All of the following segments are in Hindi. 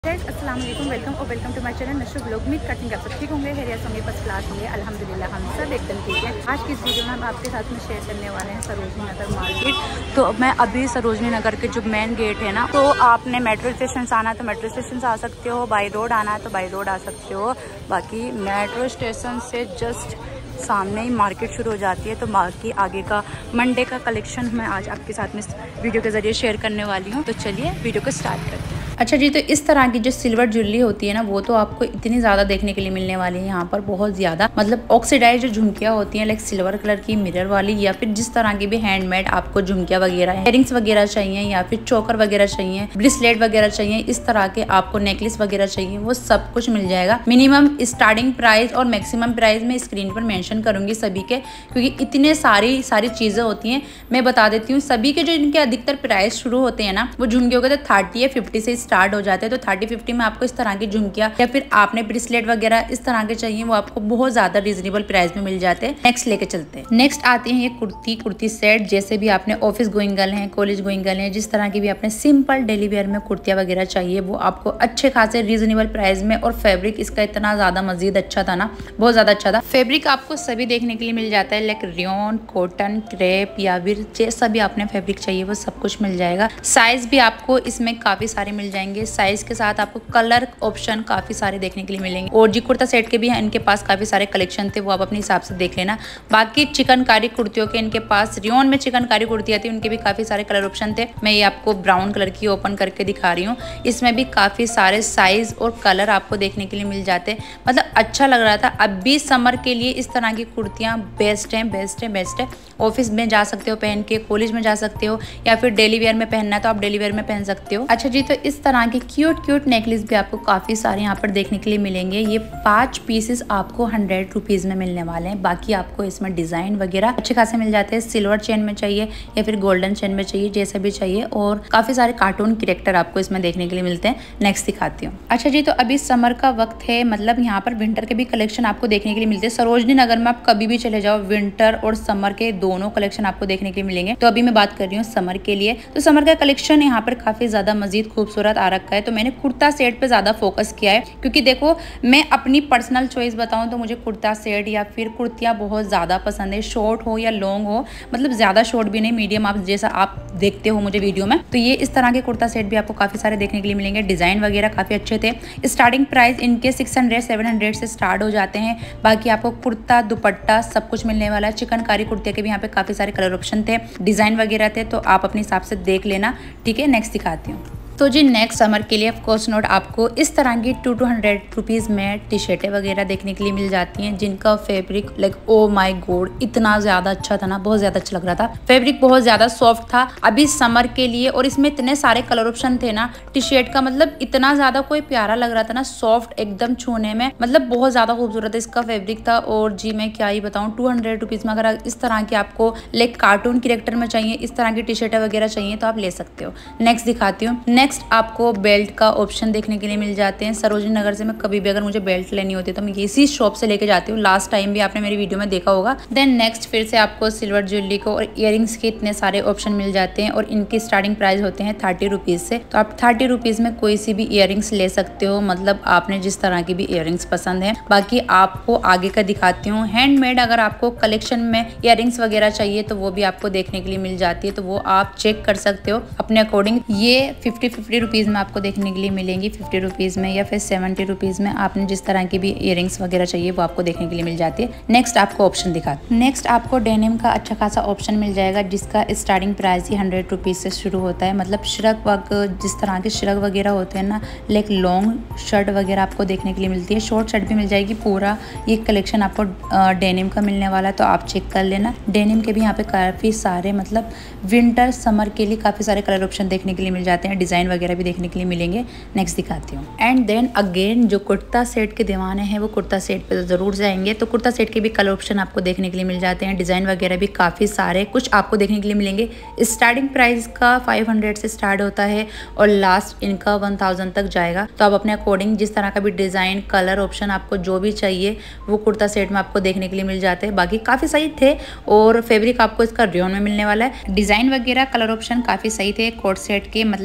अस्सलाम वालेकुम, वेलकम टू माय चैनल नशो ब्लॉग। उम्मीद करती हूँ आप सब ठीक होंगे, खैरियत होंगे, फर्स्ट क्लास होंगे। अल्हम्दुलिल्लाह हम सब एकदम ठीक है। आज की इस वीडियो में हम आपके साथ में शेयर करने वाले हैं सरोजनी नगर मार्केट। तो मैं अभी सरोजनी नगर के जो मेन गेट है ना, तो आपने मेट्रो स्टेशन से आना है तो मेट्रो स्टेशन से आ सकते हो, बाई रोड आना है तो बाई रोड आ सकते हो। बाकी मेट्रो स्टेशन से जस्ट सामने ही मार्केट शुरू हो जाती है। तो बाकी आगे का मंडे का कलेक्शन मैं आज आपके साथ में इस वीडियो के ज़रिए शेयर करने वाली हूँ। तो चलिए वीडियो को स्टार्ट करते हैं। अच्छा जी, तो इस तरह की जो सिल्वर ज्वेलरी होती है ना, वो तो आपको इतनी ज़्यादा देखने के लिए मिलने वाली है यहाँ पर, बहुत ज़्यादा। मतलब ऑक्सीडाइज जो झुमकियाँ होती हैं लाइक सिल्वर कलर की मिरर वाली, या फिर जिस तरह की भी हैंडमेड आपको झुमकियाँ वगैरह, इयरिंग्स वगैरह चाहिए, या फिर चोकर वगैरह चाहिए, ब्रेसलेट वगैरह चाहिए, इस तरह के आपको नेकलेस वगैरह चाहिए, वो सब कुछ मिल जाएगा। मिनिमम स्टार्टिंग प्राइस और मैक्सिमम प्राइस मैं स्क्रीन पर मेंशन करूंगी सभी के, क्योंकि इतने सारी चीज़ें होती हैं। मैं बता देती हूँ सभी के जो इनके अधिकतर प्राइस शुरू होते हैं ना, वो झुमकियों के तो 30 या 50 से स्टार्ट हो जाते हैं। तो 30-50 में आपको इस तरह की झुमकियां या फिर आपने ब्रेसलेट वगैरह इस तरह के चाहिए, वो आपको बहुत ज्यादा रीजनेबल प्राइस में मिल जाते हैं। नेक्स्ट लेके चलते हैं। नेक्स्ट आते हैं ये कुर्ती सेट। जैसे भी आपने ऑफिस गोइंग गर्ल हैं, कॉलेज गोइंग गर्ल हैं, जिस तरह की भी आपने सिंपल डेली वेयर में कुर्तियां वगैरह चाहिए, वो आपको अच्छे खासे रीजनेबल प्राइस में। और फैब्रिक इसका इतना ज्यादा मजीद अच्छा था ना, बहुत ज्यादा अच्छा था। फैब्रिक आपको सभी देखने के लिए मिल जाता है, लाइक रेयॉन, कॉटन, क्रेप या फिर जैसा भी आपने फैब्रिक चाहिए वो सब कुछ मिल जाएगा। साइज भी आपको इसमें काफी सारे मिल जाएंगे। साइज के साथ आपको कलर ऑप्शन काफी सारे देखने के लिए मिलेंगे। और जी कुर्ता सेट के भी हैं इनके पास काफी सारे कलेक्शन थे, वो आप अपने हिसाब से देख लेना। बाकी चिकनकारी कुर्तियों के इनके पास, रियोन में चिकनकारी कुर्तियां थी, उनके भी काफी सारे कलर ऑप्शन थे। मैं ये आपको ब्राउन कलर की ओपन करके दिखा रही हूँ। इसमें भी काफी सारे साइज और कलर आपको देखने के लिए मिल जाते हैं। मतलब अच्छा लग रहा था। अब भी समर के लिए इस तरह की कुर्तियां बेस्ट है। ऑफिस में जा सकते हो पहन के, कॉलेज में जा सकते हो, या फिर डेली वेयर में पहनना है तो आप डेली वेयर में पहन सकते हो। अच्छा जी, तो इस तरह के क्यूट नेकलेस भी आपको काफी सारे यहाँ पर देखने के लिए मिलेंगे। ये 5 पीसेस आपको 100 रुपीज में मिलने वाले हैं। बाकी आपको इसमें डिजाइन वगैरह अच्छे खासे मिल जाते हैं। सिल्वर चेन में चाहिए या फिर गोल्डन चेन में चाहिए, जैसा भी चाहिए। और काफी सारे कार्टून कैरेक्टर आपको इसमें देखने के लिए मिलते हैं। नेक्स्ट दिखाती हूँ। अच्छा जी, तो अभी समर का वक्त है, मतलब यहाँ पर विंटर के भी कलेक्शन आपको देखने के लिए मिलते हैं। सरोजनी नगर में आप कभी भी चले जाओ, विंटर और समर के दोनों कलेक्शन आपको देखने के लिए मिलेंगे। तो अभी मैं बात कर रही हूँ समर के लिए। तो समर का कलेक्शन यहाँ पर काफी ज्यादा मजीद खूबसूरत आ रखा है। तो मैंने कुर्ता सेट पे ज्यादा फोकस किया है, क्योंकि देखो मैं अपनी पर्सनल चॉइस बताऊं तो मुझे कुर्ता सेट या फिर कुर्तियां बहुत ज़्यादा पसंद है। शॉर्ट हो या लॉन्ग हो, मतलब ज़्यादा शॉर्ट भी नहीं, मीडियम आप जैसा आप देखते हो मुझे वीडियो में। तो ये इस तरह के कुर्ता सेट भी आपको काफ़ी सारे देखने के लिए मिलेंगे। डिज़ाइन वगैरह काफ़ी अच्छे थे। स्टार्टिंग प्राइस इनके 600-700 से स्टार्ट हो जाते हैं। बाकी आपको कुर्ता, दुपट्टा सब कुछ मिलने वाला है। चिकनकारी कुर्तिया के भी यहाँ पे काफ़ी सारे कलर ऑप्शन थे, डिज़ाइन वगैरह थे, तो आप अपने हिसाब से देख लेना। ठीक है, नेक्स्ट दिखाती हूँ। तो जी नेक्स्ट समर के लिए ऑफ कोर्स नोट आपको इस तरह की 200 रुपीज़ में टी शर्टें वगैरह देखने के लिए मिल जाती हैं, जिनका fabric like oh my God इतना ज़्यादा अच्छा था ना, बहुत ज़्यादा अच्छा लग रहा था। फैब्रिक बहुत ज़्यादा सॉफ्ट था अभी समर के लिए। और इसमें इतने सारे कलर ऑप्शन थे ना टी शर्ट का, मतलब इतना ज़्यादा कोई प्यारा लग रहा था ना, सॉफ्ट एकदम छूने में, मतलब बहुत ज़्यादा खूबसूरत इसका फैब्रिक था। और जी मैं क्या ही बताऊँ, 200 रुपीज़ में अगर इस तरह की आपको लाइक कार्टून कैरेक्टर में चाहिए, इस तरह की टी शर्टें वगैरह चाहिए तो आप ले सकते हो। नेक्स्ट दिखाती हूँ। नेक्स्ट आपको बेल्ट का ऑप्शन देखने के लिए मिल जाते हैं। सरोजनी नगर से मैं कभी भी अगर मुझे बेल्ट लेनी होती है तो मैं इसी शॉप से लेके जाती हूँ। लास्ट टाइम भी आपने मेरी वीडियो में देखा होगा। देन नेक्स्ट फिर से आपको सिल्वर ज्वेलरी को और इयरिंग्स के इतने सारे ऑप्शन मिल जाते हैं। और इनकी स्टार्टिंग प्राइस होते हैं 30 रुपीज़ से। तो आप 30 रुपीज़ में कोई सी भी इयरिंग्स ले सकते हो, मतलब आपने जिस तरह की भी इयरिंग्स पसंद है। बाकी आपको आगे का दिखाती हूँ। हैंडमेड अगर आपको कलेक्शन में इयरिंग्स वगैरह चाहिए तो वो भी आपको देखने के लिए मिल जाती है, तो वो आप चेक कर सकते हो अपने अकॉर्डिंग। ये 50 रुपीज़ में आपको देखने के लिए मिलेंगी, 50 रुपीज़ में या फिर 70 रुपीज़ में। आपने जिस तरह की भी इयरिंग्स वगैरह चाहिए वो आपको देखने के लिए मिल जाती है। नेक्स्ट आपको ऑप्शन दिखाते हैं। नेक्स्ट आपको डेनिम का अच्छा खासा ऑप्शन मिल जाएगा, जिसका स्टार्टिंग प्राइस ही 100 रुपीज़ से शुरू होता है। मतलब श्रग वर्क, जिस तरह के श्रग वगैरह होते हैं ना, लाइक लॉन्ग शर्ट वगैरह आपको देखने के लिए मिलती है। शॉर्ट शर्ट भी मिल जाएगी। पूरा ये कलेक्शन आपको डेनिम का मिलने वाला है, तो आप चेक कर लेना। डेनिम के भी यहाँ पे काफ़ी सारे, मतलब विंटर समर के लिए काफ़ी सारे कलर ऑप्शन देखने के लिए मिल जाते हैं। डिज़ाइन वगैरह भी देखने के लिए मिलेंगे। नेक्स्ट दिखाती हूँ। एंड देन अगेन जो कुर्ता सेट के दीवाने हैं वो कुर्ता सेट पे तो ज़रूर जाएंगे। तो कुर्ता सेट के भी कलर ऑप्शन आपको देखने के लिए मिल जाते हैं। डिज़ाइन वगैरह भी काफ़ी सारे कुछ आपको देखने के लिए मिलेंगे। स्टार्टिंग प्राइस का 500 से स्टार्ट होता है और लास्ट इनका 1000 तक जाएगा। तो आप अपने अकॉर्डिंग जिस तरह का भी डिज़ाइन, कलर ऑप्शन आपको जो भी चाहिए वो कुर्ता सेट में आपको देखने के लिए मिल जाते हैं। बाकी काफ़ी सही थे। और फैब्रिक आपको इसका रेयॉन में मिलने वाला है। डिज़ाइन वगैरह कलर ऑप्शन काफ़ी सही थे कोट सेट के, मतलब समर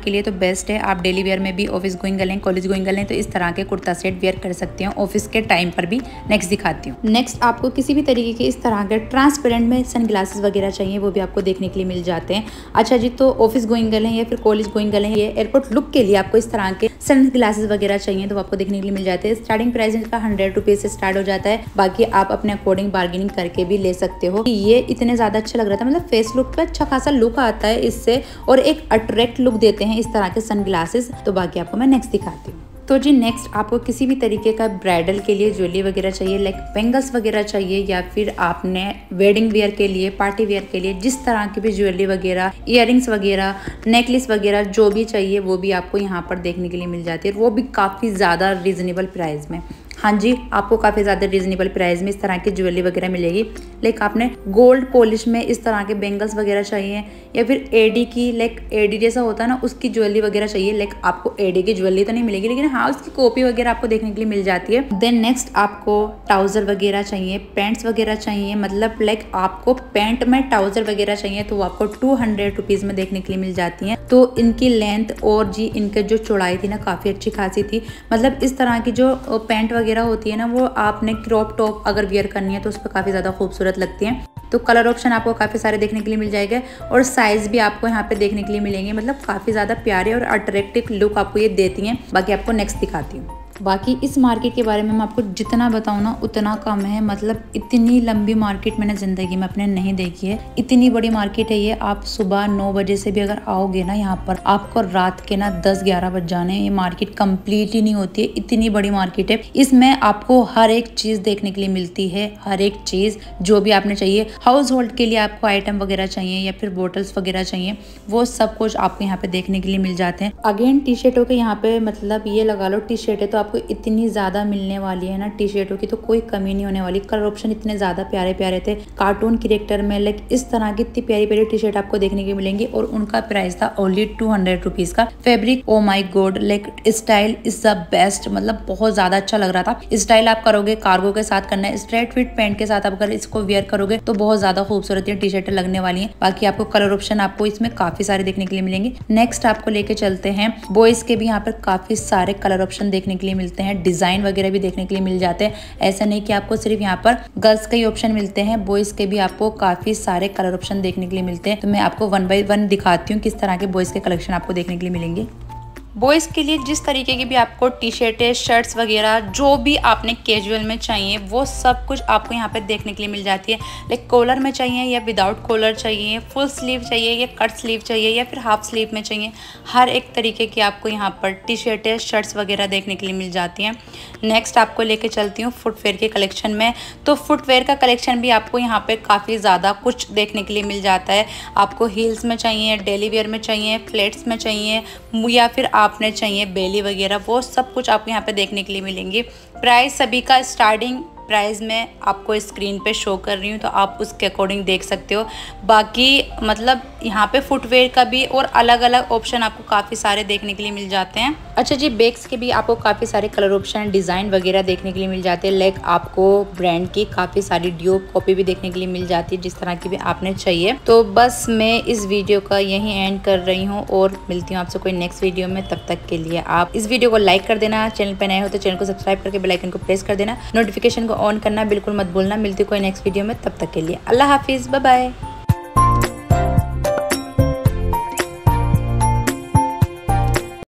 के लिए तो बेस्ट है। आप डेली वेयर में भी ऑफिस गोइंग कर लें, कॉलेज गोइंग कर लें, तो इस तरह के कुर्ता सेट वेयर कर सकते हैं ऑफिस के टाइम पर भी। नेक्स्ट दिखाती हूँ। नेक्स्ट आपको किसी भी तरीके के इस तरह के ट्रांसपेरेंट में सन ग्लासेस वगैरह चाहिए, वो भी आपको देखने के लिए मिल जाते हैं। अच्छा जी, तो ऑफिस गोइंग कर लें या फिर कॉलेज गोइंग कर लें, ये एयरपोर्ट लुक के लिए आपको इस तरह के सन ग्लासेस वगैरह चाहिए तो आपको देखने के लिए मिल जाते हैं। स्टार्टिंग प्राइस इनका 100 रुपीज से स्टार्ट हो जाता है। बाकी आप अपने अकॉर्डिंग बार्गेनिंग करके भी ले सकते हो। ये इतने ज्यादा अच्छा लग रहा था, मतलब फेस लुक पे अच्छा खासा लुक आता है इससे और एक अट्रैक्ट लुक देते हैं इस तरह के सन ग्लासेस। तो बाकी आपको मैं नेक्स्ट दिखाती हूँ। तो जी नेक्स्ट आपको किसी भी तरीके का ब्राइडल के लिए ज्वेलरी वगैरह चाहिए, लाइक बेंगल्स वगैरह चाहिए, या फिर आपने वेडिंग वेयर के लिए, पार्टी वेयर के लिए जिस तरह की भी ज्वेलरी वगैरह, इयररिंग्स वगैरह, नेकलेस वगैरह जो भी चाहिए वो भी आपको यहाँ पर देखने के लिए मिल जाती है, वो भी काफ़ी ज़्यादा रीजनेबल प्राइस में। हाँ जी, आपको काफ़ी ज़्यादा रीजनेबल प्राइस में इस तरह की ज्वेलरी वगैरह मिलेगी। लाइक आपने गोल्ड पॉलिश में इस तरह के बेंगल्स वगैरह चाहिए, या फिर एडी की, लाइक एडी जैसा होता है ना उसकी ज्वेलरी वगैरह चाहिए। लाइक आपको एडी की ज्वेलरी तो नहीं मिलेगी, लेकिन हाँ उसकी कॉपी वगैरह आपको देखने के लिए मिल जाती है। देन नेक्स्ट आपको ट्राउज़र वगैरह चाहिए, पैंट्स वगैरह चाहिए, मतलब लाइक आपको पैंट में ट्राउज़र वगैरह चाहिए तो वो आपको 200 रुपीज़ में देखने के लिए मिल जाती हैं। तो इनकी लेंथ और जी इनके जो चौड़ाई थी ना काफ़ी अच्छी खासी थी। मतलब इस तरह की जो पैंट वगैरह होती है ना, वो आपने क्रॉप टॉप अगर वियर करनी है तो उस पर काफ़ी ज़्यादा खूबसूरत लगती हैं। तो कलर ऑप्शन आपको काफ़ी सारे देखने के लिए मिल जाएगा और साइज़ भी आपको यहाँ पे देखने के लिए मिलेंगे। मतलब काफ़ी ज़्यादा प्यारे और अट्रैक्टिव लुक आपको ये देती हैं। बाकी आपको नेक्स्ट दिखाती हूँ। बाकी इस मार्केट के बारे में मैं आपको जितना बताऊँ ना उतना कम है। मतलब इतनी लंबी मार्केट मैंने ज़िंदगी में अपने नहीं देखी है। इतनी बड़ी मार्केट है ये। आप सुबह 9 बजे से भी अगर आओगे ना यहाँ पर, आपको रात के ना 10-11 बज जाने, ये मार्केट कंप्लीट ही नहीं होती है। इतनी बड़ी मार्केट है। इसमें आपको हर एक चीज़ देखने के लिए मिलती है, हर एक चीज़ जो भी आपने चाहिए। हाउस होल्ड के लिए आपको आइटम वगैरह चाहिए या फिर बोटल्स वगैरह चाहिए, वो सब कुछ आपको यहाँ पे देखने के लिए मिल जाते हैं। अगेन टी शर्टों के यहाँ पे मतलब ये लगा लो, टी शर्ट है तो आपको इतनी ज़्यादा मिलने वाली है ना टी शर्टों की, तो कोई कमी नहीं होने वाली। कलर ऑप्शन इतने ज़्यादा प्यारे प्यारे थे, कार्टून कैरेक्टर में। लाइक इस तरह की इतनी प्यारी प्यारी टी शर्ट आपको देखने की मिलेंगी और उनका प्राइस था ओनली 200 रुपीज़ का। Fabric oh my God, like style is the best, मतलब बहुत ज़्यादा अच्छा लग रहा था। स्टाइल आप करोगे कार्गो के साथ करना है, स्ट्रेट फिट पैंट के साथ अगर इसको वेयर करोगे तो बहुत ज़्यादा खूबसूरत टी शर्टें लगने वाली हैं। बाकी आपको कलर ऑप्शन आपको इसमें काफ़ी सारे देखने के लिए मिलेंगे। नेक्स्ट आपको लेके चलते हैं, बॉयज़ के भी यहाँ पर काफ़ी सारे कलर ऑप्शन देखने के लिए मिलते हैं, डिज़ाइन वगैरह भी देखने के लिए मिल जाते हैं। ऐसा नहीं कि आपको सिर्फ यहाँ पर गर्ल्स के ही ऑप्शन मिलते हैं, बॉयज़ के भी आपको काफ़ी सारे कलर ऑप्शन देखने के लिए मिलते हैं। तो मैं आपको 1 बाय 1 दिखाती हूँ किस तरह के बॉयज़ के कलेक्शन आपको देखने के लिए मिलेंगे। बॉयज़ के लिए जिस तरीके की भी आपको टी शर्टें, शर्ट्स वगैरह जो भी आपने कैजुअल में चाहिए वो सब कुछ आपको यहाँ पे देखने के लिए मिल जाती है। लाइक कॉलर में चाहिए या विदाउट कॉलर चाहिए, फुल स्लीव चाहिए या कट स्लीव चाहिए या फिर हाफ स्लीव में चाहिए, हर एक तरीके की आपको यहाँ पर टी शर्टें, शर्ट्स वगैरह देखने के लिए मिल जाती हैं। नेक्स्ट आपको लेके चलती हूँ फुटवेयर के कलेक्शन में। तो फुटवेयर का कलेक्शन भी आपको यहाँ पर काफ़ी ज़्यादा कुछ देखने के लिए मिल जाता है। आपको हील्स में चाहिए, डेली वेयर में चाहिए, फ्लेट्स में चाहिए, या फिर आपने चाहिए बेली वगैरह, वो सब कुछ आपको यहाँ पे देखने के लिए मिलेंगे। प्राइस सभी का स्टार्टिंग प्राइस में आपको स्क्रीन पे शो कर रही हूँ, तो आप उसके अकॉर्डिंग देख सकते हो। बाकी मतलब यहाँ पे फुटवेयर का भी और अलग अलग ऑप्शन आपको काफ़ी सारे देखने के लिए मिल जाते हैं। अच्छा जी, बैग्स के भी आपको काफ़ी सारे कलर ऑप्शन, डिज़ाइन वगैरह देखने के लिए मिल जाते हैं। लाइक आपको ब्रांड की काफ़ी सारी ड्यू कॉपी भी देखने के लिए मिल जाती है, जिस तरह की भी आपने चाहिए। तो बस मैं इस वीडियो का यहीं एंड कर रही हूँ और मिलती हूँ आपसे कोई नेक्स्ट वीडियो में। तब तक के लिए आप इस वीडियो को लाइक कर देना, चैनल पर नए हो तो चैनल को सब्सक्राइब करके बेल आइकन को प्रेस कर देना, नोटिफिकेशन को ऑन करना बिल्कुल मत भूलना। मिलती कोई नेक्स्ट वीडियो में, तब तक के लिए अल्लाह हाफिज़, बाय बाय।